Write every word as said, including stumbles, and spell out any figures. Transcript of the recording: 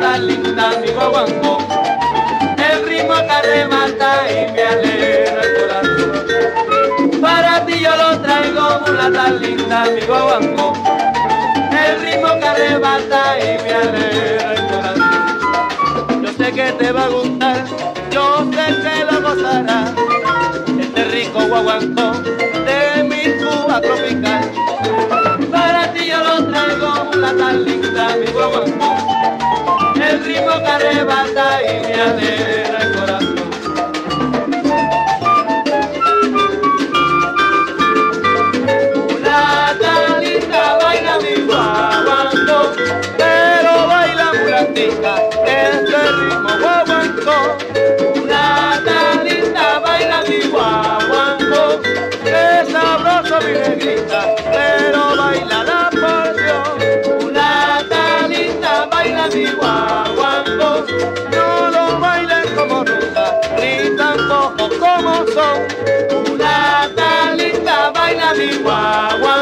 mulata linda, mi guaguancó. El ritmo que arrebata y me alegra el corazón. Para ti yo lo traigo, mulata linda, mi guaguancó. El ritmo que arrebata y me alegra el corazón. Yo sé que te va a gustar, yo sé que lo gozarás. Este rico guaguancó de mi Cuba tropical. Para ti yo lo traigo, mulata linda, mi guaguancó. El ritmo que arrebata y me alegra el corazón. Mulata linda, baila mi guaguancó, pero baila mulatica, este ritmo guaguancó. Mulata linda, baila mi guaguancó, que sabroso mi negrita, pero bailala por Dios. Mulata linda, baila mi guaguancó, no lo bailes como rusa, ni tampoco como son. Mulata linda, baila mi guaguancó.